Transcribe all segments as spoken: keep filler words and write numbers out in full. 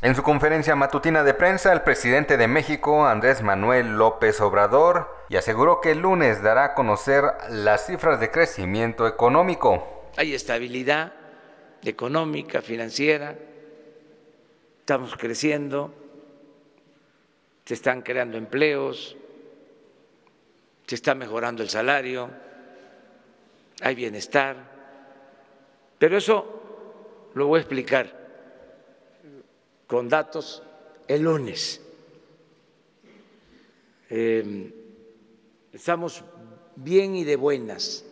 En su conferencia matutina de prensa, el presidente de México, Andrés Manuel López Obrador, y aseguró que el lunes dará a conocer las cifras de crecimiento económico. Hay estabilidad económica, financiera, estamos creciendo, se están creando empleos, se está mejorando el salario, hay bienestar, pero eso lo voy a explicar con datos el lunes. Eh, estamos bien y de buenas.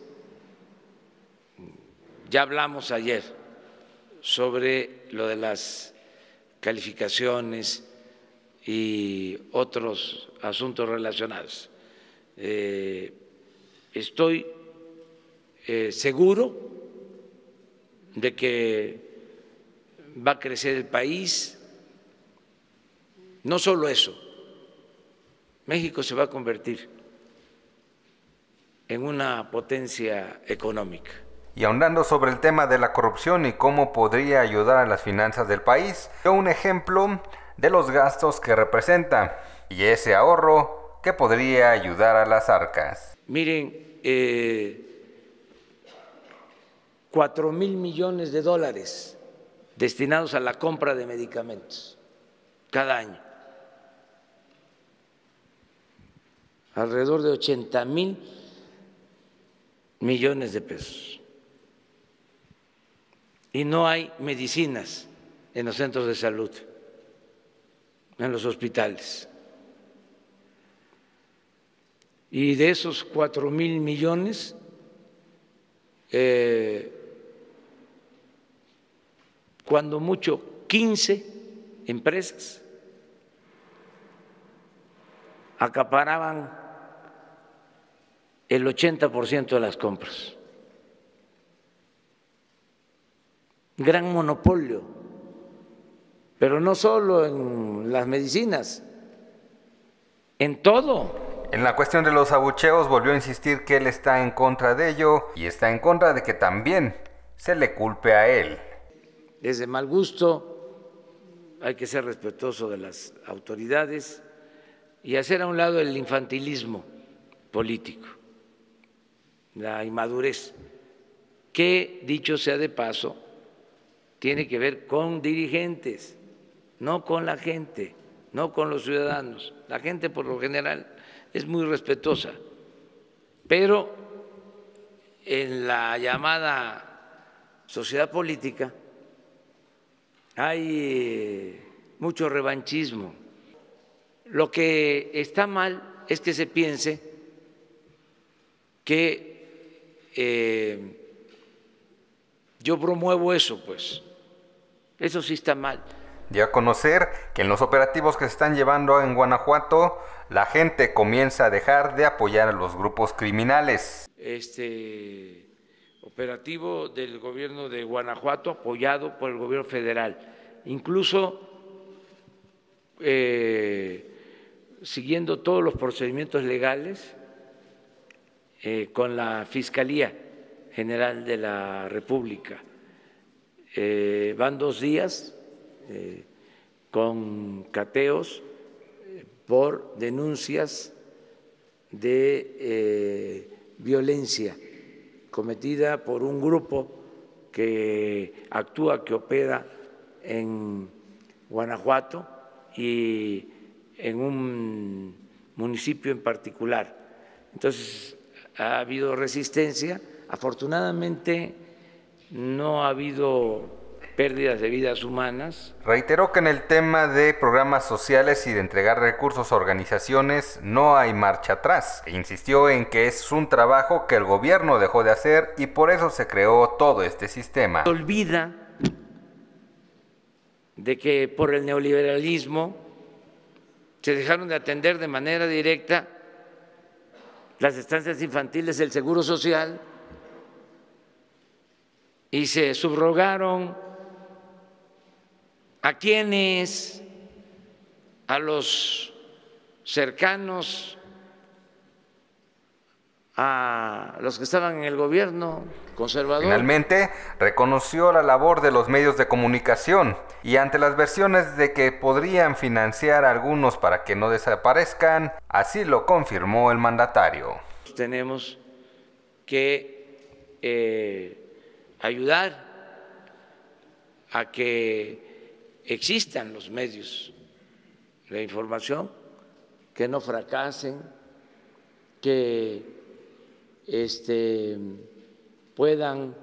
Ya hablamos ayer sobre lo de las calificaciones y otros asuntos relacionados. Eh, estoy eh, seguro de que va a crecer el país. No solo eso, México se va a convertir en una potencia económica. Y ahondando sobre el tema de la corrupción y cómo podría ayudar a las finanzas del país, dio un ejemplo de los gastos que representa y ese ahorro que podría ayudar a las arcas. Miren, eh, cuatro mil millones de dólares destinados a la compra de medicamentos cada año. Alrededor de ochenta mil millones de pesos. Y no hay medicinas en los centros de salud, en los hospitales. Y de esos cuatro mil millones, eh, cuando mucho quince empresas acaparaban el ochenta por ciento de las compras. Gran monopolio, pero no solo en las medicinas, en todo. En la cuestión de los abucheos volvió a insistir que él está en contra de ello y está en contra de que también se le culpe a él. Es de mal gusto, hay que ser respetuoso de las autoridades y hacer a un lado el infantilismo político, la inmadurez, que, dicho sea de paso, tiene que ver con dirigentes, no con la gente, no con los ciudadanos. La gente por lo general es muy respetuosa, pero en la llamada sociedad política hay mucho revanchismo. Lo que está mal es que se piense que eh, yo promuevo eso, pues. Eso sí está mal. Dio a conocer que en los operativos que se están llevando en Guanajuato, la gente comienza a dejar de apoyar a los grupos criminales. Este operativo del gobierno de Guanajuato apoyado por el gobierno federal, incluso eh, siguiendo todos los procedimientos legales eh, con la Fiscalía General de la República. Eh, van dos días eh, con cateos eh, por denuncias de eh, violencia cometida por un grupo que actúa, que opera en Guanajuato y en un municipio en particular. Entonces, ha habido resistencia. Afortunadamente, no ha habido pérdidas de vidas humanas. Reiteró que en el tema de programas sociales y de entregar recursos a organizaciones no hay marcha atrás. E insistió en que es un trabajo que el gobierno dejó de hacer y por eso se creó todo este sistema. Se olvida de que por el neoliberalismo se dejaron de atender de manera directa las estancias infantiles del Seguro Social y se subrogaron a quienes, a los cercanos a los que estaban en el gobierno conservador. Finalmente, reconoció la labor de los medios de comunicación y ante las versiones de que podrían financiar a algunos para que no desaparezcan, así lo confirmó el mandatario. Tenemos que eh, ayudar a que existan los medios de información, que no fracasen, que este, puedan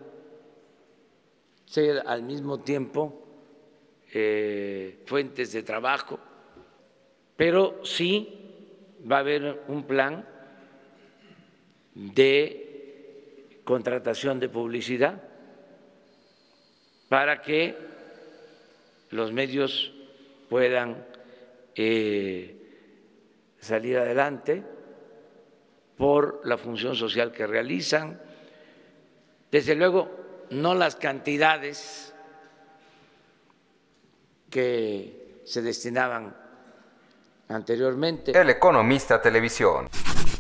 ser al mismo tiempo eh, fuentes de trabajo, pero sí va a haber un plan de contratación de publicidad para que los medios puedan eh, salir adelante por la función social que realizan. Desde luego, no las cantidades que se destinaban anteriormente. El Economista Televisión.